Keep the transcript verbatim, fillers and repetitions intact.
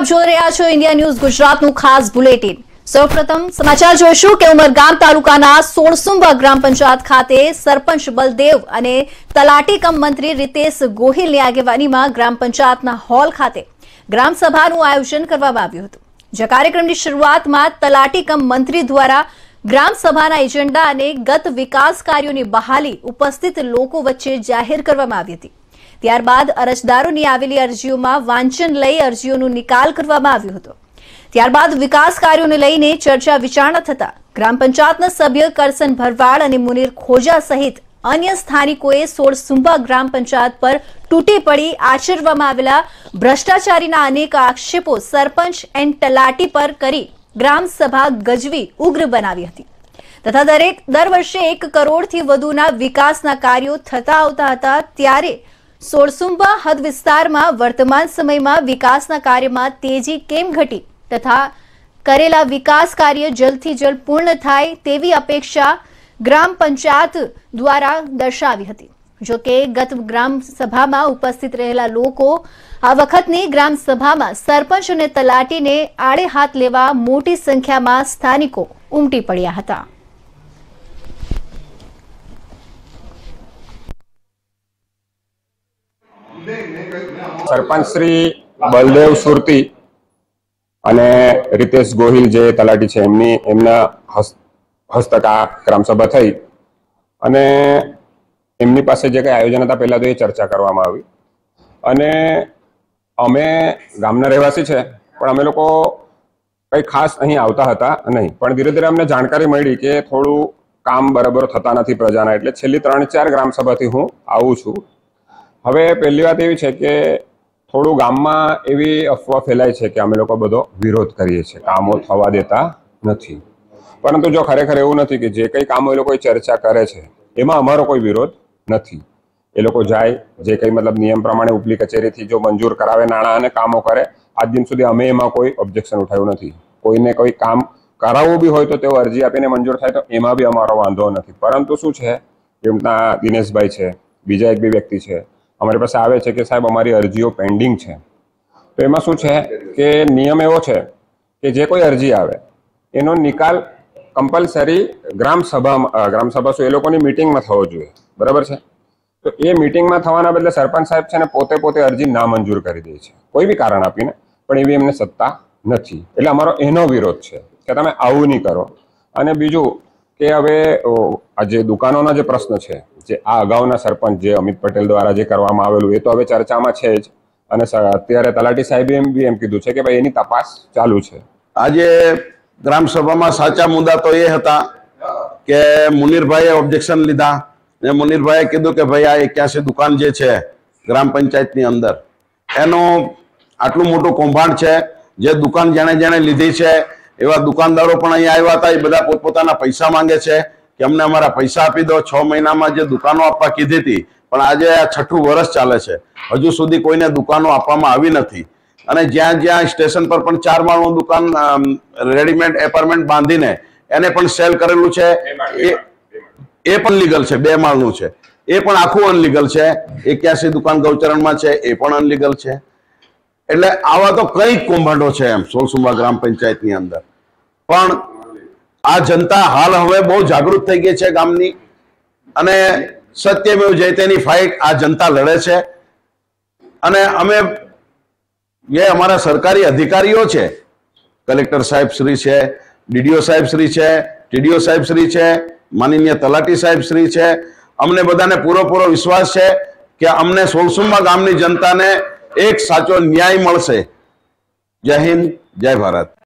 જોઈ રહ્યા છો ઇન્ડિયા ન્યૂઝ ગુજરાતનું ખાસ બુલેટિન। સૌપ્રથમ સમાચાર જોઈશું કે ઉમરગામ તાલુકાના સોળસુંબા ગ્રામ પંચાયત ખાતે સરપંચ બલદેવ અને તલાટી કમ મંત્રી રીતેશ ગોહિલની આગેવાનીમાં ગ્રામ પંચાયતના હોલ ખાતે ગ્રામ સભાનું આયોજન કરવામાં આવ્યું હતું। જે કાર્યક્રમની શરૂઆતમાં તલાટી કમ મંત્રી દ્વારા ગ્રામ સભાના એજન્ડા અને ગત વિકાસ કાર્યોની બહાલી ઉપસ્થિત લોકો વચ્ચે જાહેર કરવામાં આવી હતી। ત્યારબાદ અરજદારોની આવેલી અરજીઓમાં વાંચન લઈ અરજીઓનો નિકાલ કરવામાં આવ્યો હતો। ત્યારબાદ વિકાસ કાર્યોને લઈને ચર્ચા વિચારણા થતા ગ્રામ પંચાયતના સભ્ય કરસન ભરવાડ અને મુનીર ખોજા સહિત અન્ય સ્થાનિકોએ સોળસુંબા ગ્રામ પંચાયત પર તૂટી પડી આચરવામાં આવેલા ભ્રષ્ટાચારીના અનેક આક્ષેપો સરપંચ એન્ડ તલાટી પર કરી ગ્રામ સભા ગજવી ઉગ્ર બનાવી હતી તથા દરેક દર વર્ષે એક કરોડથી વધુના વિકાસના કાર્યો થતા આવતા હતા। ત્યારે સોળસુંબા હદ વિસ્તારમાં વર્તમાન સમયમાં વિકાસના કાર્યમાં તેજી કેમ ઘટી તથા કરેલા વિકાસ કાર્ય જલ્દથી જલ્દ પૂર્ણ થાય તેવી અપેક્ષા ગ્રામ પંચાયત દ્વારા દર્શાવી હતી। જો કે ગત ગ્રામ સભામાં ઉપસ્થિત રહેલા લોકો આ વખતની ગ્રામ સભામાં સરપંચ અને તલાટીને આડે હાથ લેવા મોટી સંખ્યામાં સ્થાનિકો ઉમટી પડ્યા હતા। सरपंच श्री बलदेव सुरती અને રીતેશ ગોહિલ જે તલાટી છે એમની એમના હસ્તક આ ગ્રામસભા થઈ અને એમની પાસે જે કંઈ આયોજન હતા પહેલાં તો એ ચર્ચા કરવામાં આવી અને અમે ગામના રહેવાસી છે પણ અમે લોકો કંઈ ખાસ અહીં આવતા હતા નહીં, પણ ધીરે ધીરે અમને જાણકારી મળી કે થોડું કામ બરાબર થતા નથી પ્રજાના, એટલે છેલ્લી ત્રણ ચાર ગ્રામસભાથી હું આવું છું। હવે પહેલી વાત એવી છે કે થોડું ગામમાં એવી અફવા ફેલાય છે કે અમે લોકો બધો વિરોધ કરીએ છીએ, કામો થવા દેતા નથી, પરંતુ જો ખરેખર એવું નથી કે જે કંઈ કામો એ લોકો ચર્ચા કરે છે એમાં અમારો કોઈ વિરોધ નથી। એ લોકો જાય જે કંઈ મતલબ નિયમ પ્રમાણે ઉપલી કચેરીથી જો મંજૂર કરાવે નાણાં અને કામો કરે, આજ દિન સુધી અમે એમાં કોઈ ઓબ્જેક્શન ઉઠાવ્યું નથી। કોઈને કોઈ કામ કરાવવું બી હોય તો તેઓ અરજી આપીને મંજૂર થાય તો એમાં બી અમારો વાંધો નથી, પરંતુ શું છે એમના દિનેશભાઈ છે, બીજા એક બે વ્યક્તિ છે, અમારી પાસે આવે છે કે સાહેબ અમારી અરજીઓ પેન્ડિંગ છે। તો એમાં શું છે કે નિયમ એવો છે કે જે કોઈ અરજી આવે એનો નિકાલ કમ્પલસરી ગ્રામ સભા ગ્રામ સભા શું એ લોકોની મિટિંગમાં થવો જોઈએ, બરાબર છે? તો એ મિટિંગમાં થવાના બદલે સરપંચ સાહેબ છે ને પોતે પોતે અરજી ના મંજૂર કરી દે છે કોઈ બી કારણ આપીને, પણ એવી એમને સત્તા નથી, એટલે અમારો એનો વિરોધ છે કે તમે આવું નહીં કરો। અને બીજું કે હવે આ જે દુકાનોના જે પ્રશ્ન છે, જે આ અગાઉના સરપંચ જે અમિત પટેલ દ્વારા જે કરવામાં આવેલું એ તો હવે ચર્ચામાં છે જ, અને અત્યારે તલાટી સાહેબે એમ બી એમ કીધું છે કે ભાઈ એની તપાસ ચાલુ છે। આજે ગ્રામ સભામાં સાચા મુદ્દા તો એ હતા કે મુનીરભાઈએ ઓબ્જેક્શન લીધા ને મુનીરભાઈએ કીધું કે ભાઈ આ એક્યાસી દુકાન જે છે ગ્રામ પંચાયતની અંદર એનું આટલું મોટું કૌભાંડ છે, જે દુકાન જેણે જેણે લીધી છે એવા દુકાનદારો પણ અહીંયા આવ્યા હતા, એ બધા પોતપોતાના પૈસા માંગે છે કે અમને અમારા પૈસા આપી દો। છ મહિનામાં જે દુકાનો આપવા કીધી હતી પણ આજે આ છઠ્ઠું વર્ષ ચાલે છે, હજુ સુધી કોઈને દુકાનો આપવામાં આવી નથી, અને જ્યાં જ્યાં સ્ટેશન પર પણ ચાર માળનું દુકાન રેડીમેડ એપાર્ટમેન્ટ બાંધીને એને પણ સેલ કરેલું છે, એ એ પણ લીગલ છે, બે માળનું છે એ પણ આખું અનલીગલ છે, એક્યાસી દુકાન ગૌચરણમાં છે એ પણ અનલીગલ છે। એટલે આવા તો કઈ કૌભાંડો છે એમ સોળસુંબા ગ્રામ પંચાયતની અંદર, પણ આ જનતા હાલ હવે બહુ જાગૃત થઈ ગઈ છે ગામની, અને સત્યમેવ જયતેની ફાઇટ આ જનતા લડે છે। અને અમે જે અમારા સરકારી અધિકારીઓ છે, કલેક્ટર સાહેબ શ્રી છે, ડીડીઓ સાહેબ શ્રી છે, ટીડીઓ સાહેબ શ્રી છે, માનનીય તલાટી સાહેબ શ્રી છે, અમને બધાને પૂરેપૂરો વિશ્વાસ છે કે અમને સોળસુંબા ગામની જનતાને એક સાચો ન્યાય મળશે। જય હિન્દ, જય ભારત।